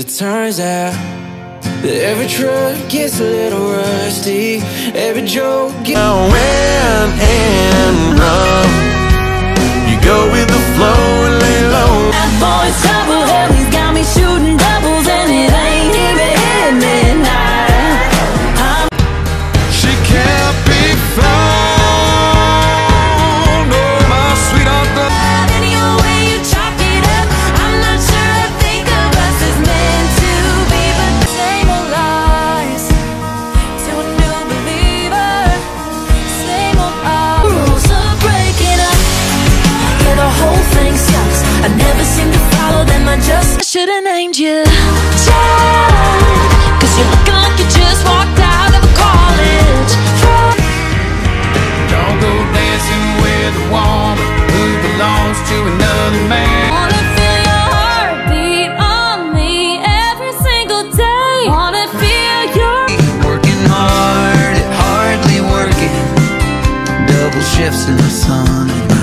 it turns out that every truck gets a little rusty, every joke gets win and run. You go with the flow and lay low. That boy's trouble, hell, he's got me shooting doubles, and it ain't even hit midnight. She can't be found, oh my sweetheart. Any old way you chalk it up, I'm not sure I think of us as meant to be, but the same old lies to a new believer, same old rules are breaking up. Yeah, the whole thing sucks. I never seem to follow them. I should've named you Chad, 'cause you're looking like you just walked out of a college. Don't go dancing with a woman who belongs to another man. Wanna feel your heartbeat on me every single day. Wanna feel your Working hard at hardly working, double shifts in the sun.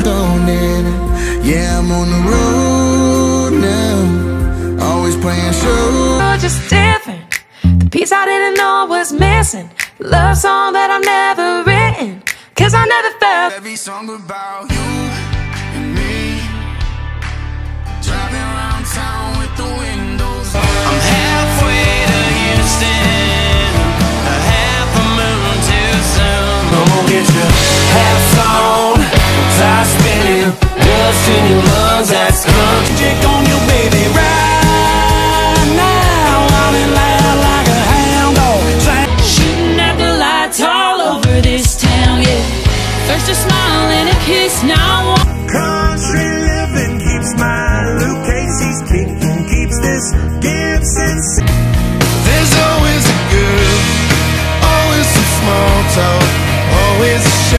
Yeah, I'm on the road now, always playing shows. just different. The piece I didn't know was missing. The love song that I've never written, 'cause I never felt Every song about you and me, driving around town with the windows up. I'm halfway to Houston, a half a moon too soon. Come on, get your hats on, tires spinning, dust in your lungs, that's crunch. Check on your baby right now, running loud like a hound dog. shooting at the lights all over this town, yeah. First a smile and a kiss, now I want